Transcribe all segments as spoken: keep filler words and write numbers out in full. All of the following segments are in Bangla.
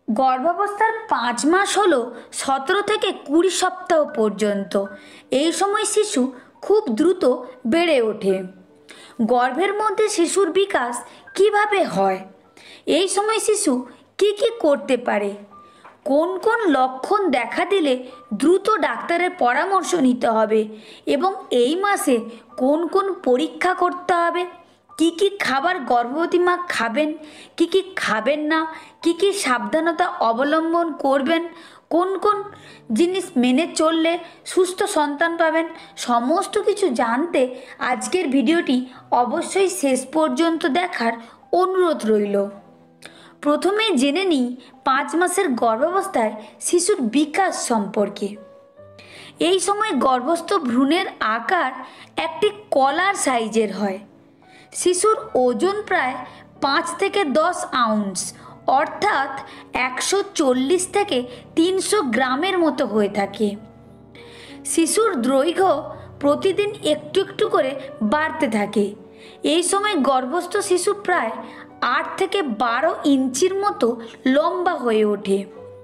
গর্ভাবস্থার পাঁচ মাস হলো সতেরো থেকে কুড়ি সপ্তাহ পর্যন্ত। এই সময় শিশু খুব দ্রুত বেড়ে ওঠে। গর্ভের মধ্যে শিশুর বিকাশ কিভাবে হয়, এই সময় শিশু কি কি করতে পারে, কোন কোন লক্ষণ দেখা দিলে দ্রুত ডাক্তারের পরামর্শ নিতে হবে এবং এই মাসে কোন কোন পরীক্ষা করতে হবে, কি কি খাবার গর্ভবতী মা খাবেন, কি কি খাবেন না, কি কি সাবধানতা অবলম্বন করবেন, কোন কোন জিনিস মেনে চললে সুস্থ সন্তান পাবেন, সমস্ত কিছু জানতে আজকের ভিডিওটি অবশ্যই শেষ পর্যন্ত দেখার অনুরোধ রইল। প্রথমে জেনে নিই পাঁচ মাসের গর্ভাবস্থায় শিশুর বিকাশ সম্পর্কে। এই সময় গর্ভস্থ ভ্রূণের আকার একটি কলার সাইজের হয়। শিশুর ওজন প্রায় পাঁচ থেকে দশ আউন্স অর্থাৎ একশো চল্লিশ থেকে তিনশো গ্রামের মতো হয়ে থাকে। শিশুর দৈর্ঘ্য প্রতিদিন একটু একটু করে বাড়তে থাকে। এই সময় গর্ভস্থ শিশু প্রায় আট থেকে বারো ইঞ্চির মতো লম্বা হয়ে ওঠে।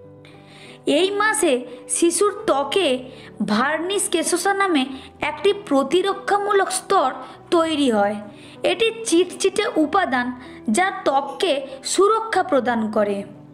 এই মাসে শিশুর ত্বকে ভার্নিস কেসোসা নামে একটি প্রতিরক্ষামূলক স্তর তৈরি হয়। এটি চিটচিটে উপাদান যা ত্বককে সুরক্ষা প্রদান করে।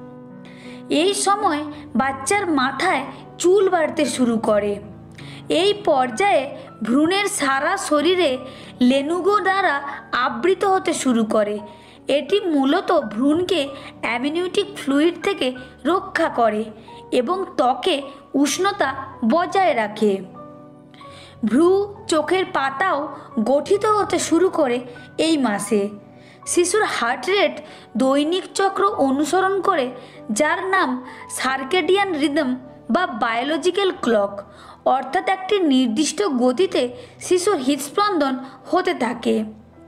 এই সময় বাচ্চার মাথায় চুল বাড়তে শুরু করে। এই পর্যায়ে ভ্রূণের সারা শরীরে লেনুগো দ্বারা আবৃত হতে শুরু করে। এটি মূলত ভ্রূণকে অ্যামনিওটিক ফ্লুইড থেকে রক্ষা করে এবং ত্বকে উষ্ণতা বজায় রাখে। ভ্রু, চোখের পাতাও গঠিত হতে শুরু করে এই মাসে। শিশুর হার্ট রেট দৈনিক চক্র অনুসরণ করে, যার নাম সার্কেডিয়ান রিদম বা বায়োলজিক্যাল ক্লক, অর্থাৎ একটি নির্দিষ্ট গতিতে শিশুর হৃদস্পন্দন হতে থাকে।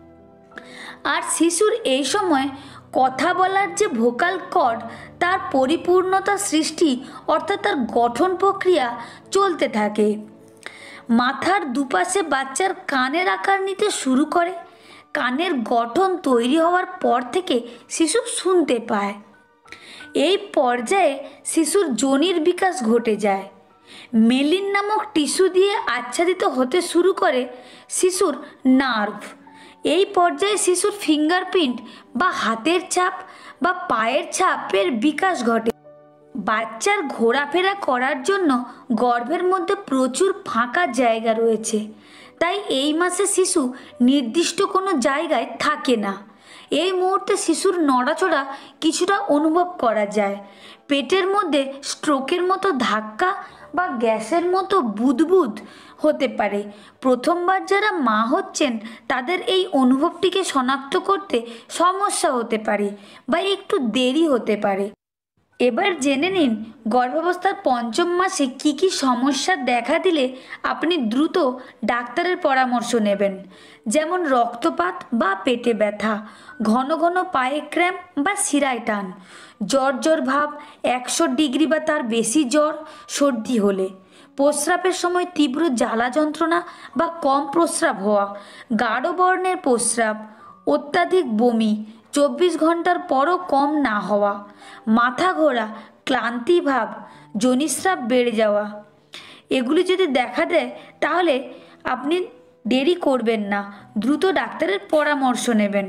আর শিশুর এই সময় কথা বলার যে ভোকাল কর্ড, তার পরিপূর্ণতা সৃষ্টি অর্থাৎ তার গঠন প্রক্রিয়া চলতে থাকে। মাথার দুপাশে বাচ্চার কানের আকার নিতে শুরু করে। কানের গঠন তৈরি হওয়ার পর থেকে শিশু শুনতে পায়। এই পর্যায়ে শিশুর যোনির বিকাশ ঘটে যায়। মেলিন নামক টিস্যু দিয়ে আচ্ছাদিত হতে শুরু করে শিশুর নার্ভ। এই পর্যায়ে শিশুর ফিঙ্গারপ্রিন্ট বা হাতের ছাপ বা পায়ের ছাপের বিকাশ ঘটে। বাচ্চার ঘোরাফেরা করার জন্য গর্ভের মধ্যে প্রচুর ফাঁকা জায়গা রয়েছে, তাই এই মাসে শিশু নির্দিষ্ট কোনো জায়গায় থাকে না। এই মুহূর্তে শিশুর নড়াচড়া কিছুটা অনুভব করা যায়। পেটের মধ্যে স্ট্রোকের মতো ধাক্কা বা গ্যাসের মতো বুদবুদ হতে পারে। প্রথমবার যারা মা হচ্ছেন তাদের এই অনুভবটিকে শনাক্ত করতে সমস্যা হতে পারে বা একটু দেরি হতে পারে। এবার জেনে নিন গর্ভাবস্থার পঞ্চম মাসে কি কি সমস্যা দেখা দিলে আপনি দ্রুত ডাক্তারের পরামর্শ নেবেন, যেমন রক্তপাত বা পেটে ব্যথা, ঘন ঘন পায়ে ক্র্যাম্প বা শিরায় টান, জ্বর জ্বর ভাব, একশো ডিগ্রি বা তার বেশি জ্বর, সর্দি হলে, প্রস্রাবের সময় তীব্র জ্বালা যন্ত্রণা বা কম প্রস্রাব হওয়া, গাঢ় বর্ণের প্রস্রাব, অত্যাধিক বমি, চব্বিশ ঘন্টার পরও কম না হওয়া, মাথা ঘোরা, ক্লান্তি ভাব, যোনিস্রাব বেড়ে যাওয়া। এগুলি যদি দেখা দেয় তাহলে আপনি দেরি করবেন না, দ্রুত ডাক্তারের পরামর্শ নেবেন।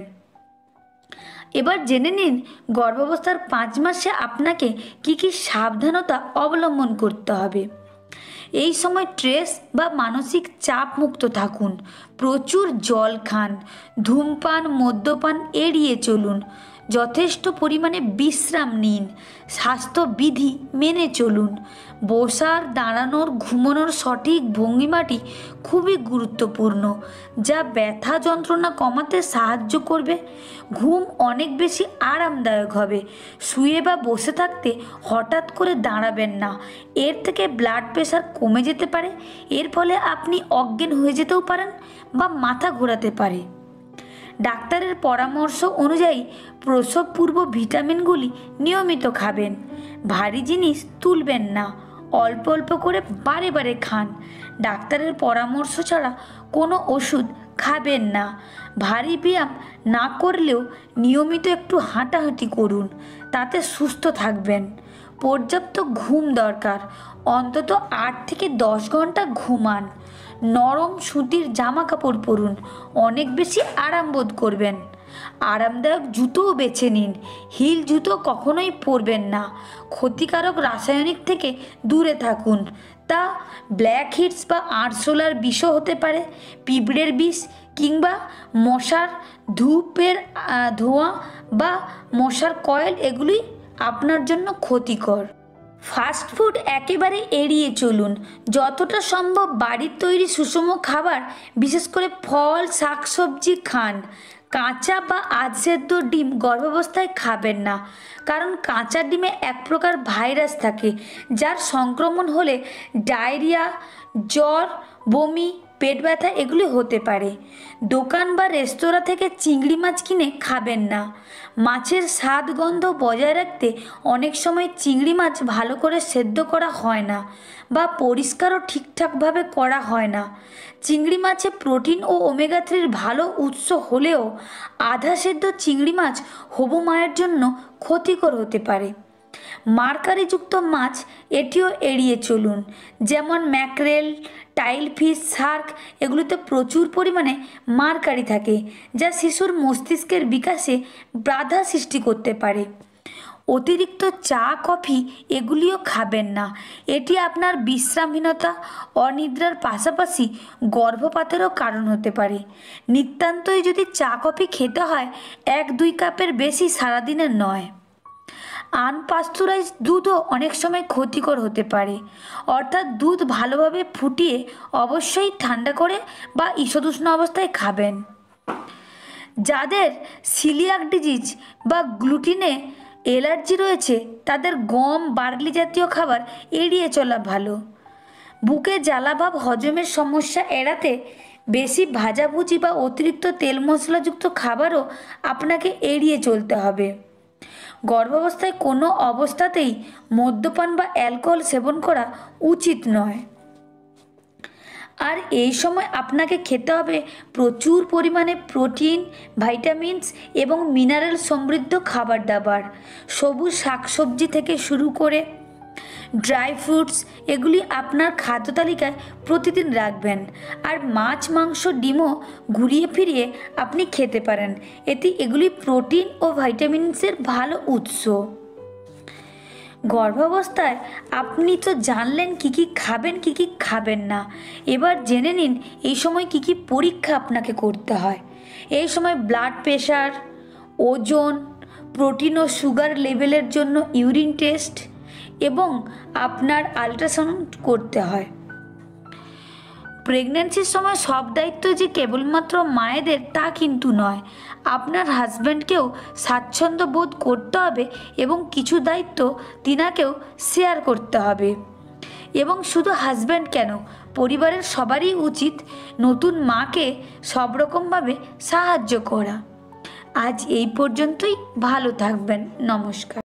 এবার জেনে নিন গর্ভাবস্থার পাঁচ মাসে আপনাকে কি কি সাবধানতা অবলম্বন করতে হবে। এই সময় স্ট্রেস বা মানসিক চাপ মুক্ত থাকুন, প্রচুর জল খান, ধূমপান মদ্যপান এড়িয়ে চলুন, যথেষ্ট পরিমাণে বিশ্রাম নিন, স্বাস্থ্যবিধি মেনে চলুন। বসার, দাঁড়ানোর, ঘুমানোর সঠিক ভঙ্গিমাটি খুবই গুরুত্বপূর্ণ, যা ব্যথা যন্ত্রণা কমাতে সাহায্য করবে। ঘুম অনেক বেশি আরামদায়ক হবে। শুয়ে বা বসে থাকতে হঠাৎ করে দাঁড়াবেন না, এর থেকে ব্লাড প্রেশার কমে যেতে পারে। এর ফলে আপনি অজ্ঞান হয়ে যেতেও পারেন বা মাথা ঘোরাতে পারে। ডাক্তারের পরামর্শ অনুযায়ী প্রসবপূর্ব ভিটামিনগুলি নিয়মিত খাবেন। ভারী জিনিস তুলবেন না, অল্প অল্প করে বারে বারে খান। ডাক্তারের পরামর্শ ছাড়া কোনো ওষুধ খাবেন না। ভারী ব্যায়াম না করলেও নিয়মিত একটু হাঁটাহাঁটি করুন। তাতে সুস্থ থাকবেন। পর্যাপ্ত ঘুম দরকার, অন্তত আট থেকে দশ ঘন্টা ঘুমান। নরম সুতির জামা কাপড় পরুন, অনেক বেশি আরাম বোধ করবেন। আরামদায়ক জুতোও বেছে নিন, হিল জুতো কখনোই পরবেন না। ক্ষতিকারক রাসায়নিক থেকে দূরে থাকুন, তা ব্ল্যাক হিটস বা আরশোলার বিষও হতে পারে, পিঁপড়ের বিষ কিংবা মশার ধূপের ধোঁয়া বা মশার কয়েল, এগুলি আপনার জন্য ক্ষতিকর। ফাস্ট ফুড একেবারে এড়িয়ে চলুন। যতটা সম্ভব বাড়ির তৈরি সুষম খাবার, বিশেষ করে ফল শাকসবজি খান। কাঁচা বা আধ সেদ্ধ ডিম গর্ভাবস্থায় খাবেন না, কারণ কাঁচা ডিমে এক প্রকার ভাইরাস থাকে, যার সংক্রমণ হলে ডায়রিয়া, জ্বর, বমি, পেট ব্যথা এগুলি হতে পারে। দোকান বা রেস্তোরাঁ থেকে চিংড়ি মাছ কিনে খাবেন না। মাছের স্বাদ গন্ধ বজায় রাখতে অনেক সময় চিংড়ি মাছ ভালো করে সেদ্ধ করা হয় না বা পরিষ্কারও ঠিকঠাকভাবে করা হয় না। চিংড়ি মাছে প্রোটিন ও ওমেগা থ্রির ভালো উৎস হলেও আধা সেদ্ধ চিংড়ি মাছ হবু মায়ের জন্য ক্ষতিকর হতে পারে। মার্কারিযুক্ত মাছ এটিও এড়িয়ে চলুন, যেমন ম্যাকরেল, টাইল ফিশ, শার্ক, এগুলিতে প্রচুর পরিমাণে মার্কারি থাকে, যা শিশুর মস্তিষ্কের বিকাশে বাধা সৃষ্টি করতে পারে। অতিরিক্ত চা কফি এগুলিও খাবেন না, এটি আপনার বিশ্রামহীনতা, অনিদ্রার পাশাপাশি গর্ভপাতেরও কারণ হতে পারে। নিতান্তই যদি চা কফি খেতে হয়, এক দুই কাপের বেশি সারাদিনে নয়। আনপাস্তুরাইজ দুধও অনেক সময় ক্ষতিকর হতে পারে, অর্থাৎ দুধ ভালোভাবে ফুটিয়ে অবশ্যই ঠান্ডা করে বা ঈষদুষ্ণ অবস্থায় খাবেন। যাদের সিলিয়াক ডিজিজ বা গ্লুটিনে অ্যালার্জি রয়েছে, তাদের গম, বার্লি জাতীয় খাবার এড়িয়ে চলা ভালো। বুকে জ্বালাভাব, হজমের সমস্যা এড়াতে বেশি ভাজাভুজি বা অতিরিক্ত তেল মশলাযুক্ত খাবারও আপনাকে এড়িয়ে চলতে হবে। গর্ভাবস্থায় কোনো অবস্থাতেই মদ্যপান বা অ্যালকোহল সেবন করা উচিত নয়। আর এই সময় আপনাকে খেতে হবে প্রচুর পরিমাণে প্রোটিন, ভাইটামিনস এবং মিনারেল সমৃদ্ধ খাবার দাবার। সবুজ শাকসবজি থেকে শুরু করে ড্রাই ফ্রুটস, এগুলি আপনার খাদ্য তালিকায় প্রতিদিন রাখবেন। আর মাছ, মাংস, ডিমও ঘুরিয়ে ফিরিয়ে আপনি খেতে পারেন, এতে এগুলি প্রোটিন ও ভাইটামিনসের ভালো উৎস। গর্ভাবস্থায় আপনি তো জানলেন কী কী খাবেন, কী কী খাবেন না। এবার জেনে নিন এই সময় কী কী পরীক্ষা আপনাকে করতে হয়। এই সময় ব্লাড প্রেশার, ওজন, প্রোটিন ও সুগার লেভেলের জন্য ইউরিন টেস্ট এবং আপনার আল্ট্রাসাউন্ড করতে হয়। প্রেগন্যান্সির সময় সব দায়িত্ব যে কেবলমাত্র মায়েদের তা কিন্তু নয়, আপনার হাজব্যান্ডকেও স্বাচ্ছন্দ্য বোধ করতে হবে এবং কিছু দায়িত্ব তিনাকেও শেয়ার করতে হবে। এবং শুধু হাজব্যান্ড কেন, পরিবারের সবারই উচিত নতুন মাকে সব রকমভাবে সাহায্য করা। আজ এই পর্যন্তই, ভালো থাকবেন, নমস্কার।